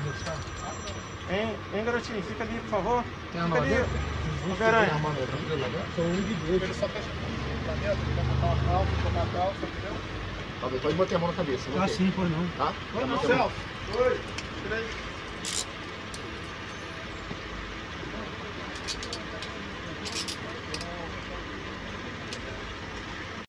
Hein, garotinho? Fica ali, por favor. Tem a Fica ali. Garanha. Sou um de dois. Ele só fecha pra dentro, ele vai botar uma calça, botar a calça, entendeu? Tá bem, pode botar a mão na cabeça. Ah, sim, pois não. Tá? Vamos, Celso. 2, 3.